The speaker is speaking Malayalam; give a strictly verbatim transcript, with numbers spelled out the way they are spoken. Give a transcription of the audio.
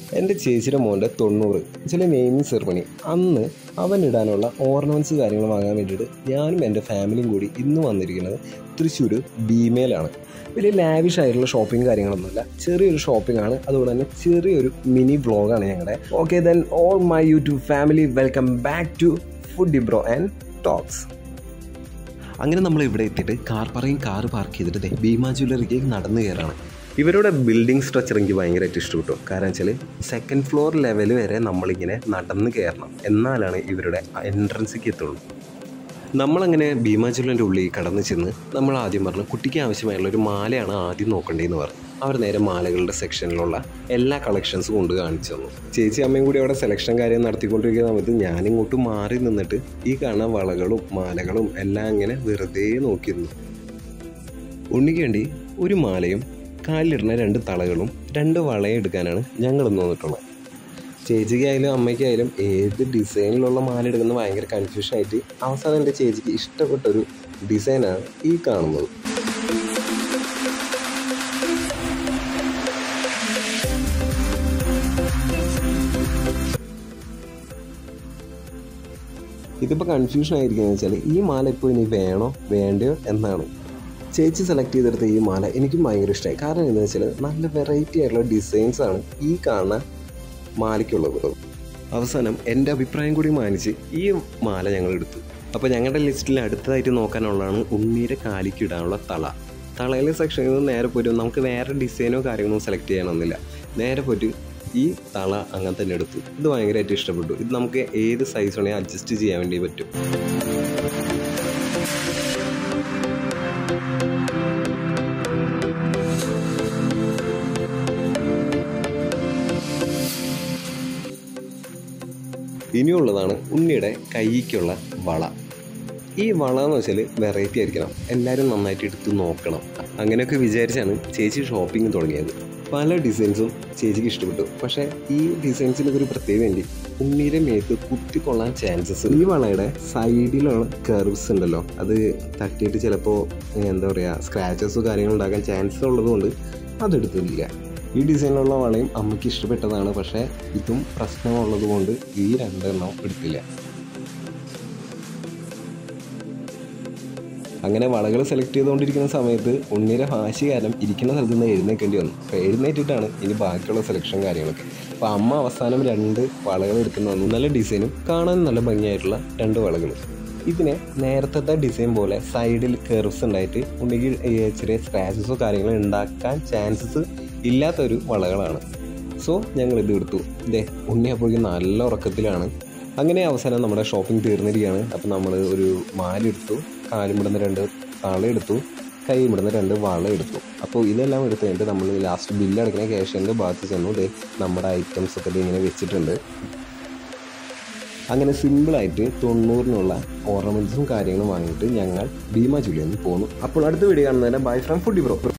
എൻ്റെ ചേച്ചിയുടെ മോൻ്റെ തൊണ്ണൂറ് ചില നെയിമിങ് സെറിമണി അന്ന് അവനിടാനുള്ള ഓർണമെൻറ്റ്സ് കാര്യങ്ങൾ വാങ്ങാൻ വേണ്ടിയിട്ട് ഞാനും എൻ്റെ ഫാമിലിയും കൂടി ഇന്ന് വന്നിരിക്കുന്നത് തൃശ്ശൂർ ഭീമയിലാണ്. വലിയ ലാവിഷ് ആയിട്ടുള്ള ഷോപ്പിംഗ് കാര്യങ്ങളൊന്നുമില്ല, ചെറിയൊരു ഷോപ്പിംഗ് ആണ്. അതുകൊണ്ട് തന്നെ ചെറിയൊരു മിനി വ്ളോഗാണ് ഞങ്ങളുടെ. Okay then all my YouTube family, welcome back to foodie bro and talks. അങ്ങനെ നമ്മൾ ഇവിടെ എത്തിയിട്ട് കാർ പറയും കാറ് പാർക്ക് ചെയ്തിട്ട് ഭീമ ജ്വല്ലറിക്ക് നടന്നു കയറാണ്. ഇവരുടെ ബിൽഡിംഗ് സ്ട്രക്ചർ എനിക്ക് ഭയങ്കരമായിട്ട് ഇഷ്ടപ്പെട്ടു. കാരണം വെച്ചാൽ സെക്കൻഡ് ഫ്ലോർ ലെവൽ വരെ നമ്മളിങ്ങനെ നടന്ന് കയറണം, എന്നാലാണ് ഇവരുടെ എൻട്രൻസിലേക്ക് എത്തുള്ളൂ. നമ്മളങ്ങനെ ഭീമ ജ്വല്ലറിൻ്റെ ഉള്ളിൽ കടന്നു ചെന്ന് നമ്മൾ ആദ്യം പറഞ്ഞു കുട്ടിക്ക് ആവശ്യമായുള്ള ഒരു മാലയാണ് ആദ്യം നോക്കേണ്ടതെന്ന് പറഞ്ഞു. അവർ നേരെ മാലകളുടെ സെക്ഷനിലുള്ള എല്ലാ കളക്ഷൻസും കൊണ്ട് കാണിച്ചു തന്നു. ചേച്ചി അമ്മയും കൂടി അവിടെ സെലക്ഷൻ കാര്യം നടത്തിക്കൊണ്ടിരിക്കുന്ന സമയത്ത് ഞാനിങ്ങോട്ട് മാറി നിന്നിട്ട് ഈ കാണുന്ന വളകളും മാലകളും എല്ലാം ഇങ്ങനെ വെറുതെ നോക്കിയിരുന്നു. ഉണ്ണിക്ക് വേണ്ടി ഒരു മാലയും കാലിലിടുന്ന രണ്ട് തളകളും രണ്ട് വളയും എടുക്കാനാണ് ഞങ്ങൾ തോന്നിട്ടുള്ളത്. ചേച്ചിക്കായാലും അമ്മയ്ക്കായാലും ഏത് ഡിസൈനിലുള്ള മാല എടുക്കുന്ന ഭയങ്കര കൺഫ്യൂഷനായിട്ട് അവസാനം എൻ്റെ ചേച്ചിക്ക് ഇഷ്ടപ്പെട്ടൊരു ഡിസൈനാണ് ഈ കാണുന്നത്. ഇതിപ്പോൾ കൺഫ്യൂഷൻ ആയിരിക്കുകയെന്ന് വെച്ചാൽ ഈ മാല ഇപ്പോൾ ഇനി വേണോ വേണ്ടയോ എന്നാണ്. ചേച്ചി സെലക്ട് ചെയ്തെടുത്ത ഈ മാല എനിക്കും ഭയങ്കര ഇഷ്ടമായി. കാരണം എന്താണെന്ന് വെച്ചാൽ നല്ല വെറൈറ്റി ആയിട്ടുള്ള ഡിസൈൻസാണ് ഈ കാണുന്ന മാലയ്ക്കുള്ളത്. അവസാനം എൻ്റെ അഭിപ്രായം കൂടി മാനിച്ച് ഈ മാല ഞങ്ങൾ എടുത്തു. അപ്പോൾ ഞങ്ങളുടെ ലിസ്റ്റിൽ അടുത്തതായിട്ട് നോക്കാനുള്ളതാണ് ഉണ്ണീരെ കാലിക്ക് ഇടാനുള്ള തള. തളയിലെ സെക്ഷനിൽ നിന്ന് നേരെ പോയിട്ട് നമുക്ക് വേറെ ഡിസൈനോ കാര്യങ്ങളോ സെലക്ട് ചെയ്യാനൊന്നുമില്ല, നേരെ പോയിട്ട് ഈ തള അങ്ങനെ തന്നെ എടുത്തു. ഇത് ഭയങ്കരമായിട്ട് ഇഷ്ടപ്പെട്ടു. ഇത് നമുക്ക് ഏത് സൈസ് വേണമെങ്കിൽ അഡ്ജസ്റ്റ് ചെയ്യാൻ വേണ്ടി പറ്റും. ഇനിയുള്ളതാണ് ഉണ്ണിയുടെ കൈക്കുള്ള വള. ഈ വള എന്ന് വെച്ചാൽ വെറൈറ്റി ആയിരിക്കണം, എല്ലാവരും നന്നായിട്ട് എടുത്ത് നോക്കണം. അങ്ങനെയൊക്കെ വിചാരിച്ചാണ് ചേച്ചി ഷോപ്പിംഗ് തുടങ്ങിയത്. പല ഡിസൈൻസും ചേച്ചിക്ക് ഇഷ്ടപ്പെട്ടു. പക്ഷേ ഈ ഡിസൈൻസിനൊക്കെ ഒരു പ്രത്യേകത ഉണ്ട്, ഉണ്ണിയുടെ മേത്ത് കുത്തിക്കൊള്ളാൻ ചാൻസസ്. ഈ വളയുടെ സൈഡിലുള്ള കർവ്സ് ഉണ്ടല്ലോ, അത് തട്ടിയിട്ട് ചിലപ്പോൾ എന്താ പറയുക സ്ക്രാച്ചസോ കാര്യങ്ങളോ ഉണ്ടാക്കാൻ ചാൻസ് ഉള്ളതുകൊണ്ട് അതെടുത്തില്ല. ഈ ഡിസൈനിലുള്ള വളയും അമ്മയ്ക്ക് ഇഷ്ടപ്പെട്ടതാണ്, പക്ഷേ ഇതും പ്രശ്നമുള്ളത് കൊണ്ട് ഈ രണ്ടെണ്ണം എടുത്തില്ല. അങ്ങനെ വളകൾ സെലക്ട് ചെയ്തുകൊണ്ടിരിക്കുന്ന സമയത്ത് ഉണ്ണിയുടെ വാശി കാരണം ഇരിക്കുന്ന സ്ഥലത്ത് നിന്ന് എഴുന്നേൽക്കേണ്ടി വന്നു. അപ്പോൾ എഴുന്നേറ്റിട്ടാണ് ഇനി ബാക്കിയുള്ള സെലക്ഷൻ കാര്യങ്ങളൊക്കെ. അപ്പോൾ അമ്മ അവസാനം രണ്ട് വളകൾ എടുക്കുന്ന വന്നു. നല്ല ഡിസൈനും കാണാൻ നല്ല ഭംഗിയായിട്ടുള്ള രണ്ട് വളകൾ. ഇതിനെ നേരത്തെ ഡിസൈൻ പോലെ സൈഡിൽ കർവ്സ് ഉണ്ടായിട്ട് ഉണ്ണിക്ക് ചെറിയ സ്ക്രാച്ചസോ കാര്യങ്ങളോ ഉണ്ടാക്കാൻ ചാൻസസ് ഇല്ലാത്തൊരു വളകളാണ്. സോ ഞങ്ങളിത് എടുത്തു. ഇതേ ഉണ്ണി അപ്പോഴേക്കും നല്ല ഉറക്കത്തിലാണ്. അങ്ങനെ അവസാനം നമ്മുടെ ഷോപ്പിംഗ് തീർന്നിരിക്കുകയാണ്. അപ്പോൾ നമ്മൾ ഒരു മാല എടുത്തു, കാലുമിടുന്ന രണ്ട് തള എടുത്തു, കൈമിടുന്ന രണ്ട് വള എടുത്തു. അപ്പോൾ ഇതെല്ലാം എടുത്ത് കഴിഞ്ഞിട്ട് നമ്മൾ ലാസ്റ്റ് ബില്ല് അടയ്ക്കുന്ന ക്യാഷിൻ്റെ ഭാഗത്ത് ചെന്നു. ഇതേ നമ്മുടെ ഐറ്റംസ് ഒക്കെ ഇങ്ങനെ വെച്ചിട്ടുണ്ട്. അങ്ങനെ സിമ്പിളായിട്ട് തൊണ്ണൂറിനുള്ള ഓർണമെൻറ്റ്സും കാര്യങ്ങളും വാങ്ങിയിട്ട് ഞങ്ങൾ ഭീമ ജ്വല്ലറിയിൽ പോന്നു. അപ്പോൾ അടുത്ത വീഡിയോ കാണുന്നതിന് ബൈ ഫ്രം ഫുഡി ബ്രോ.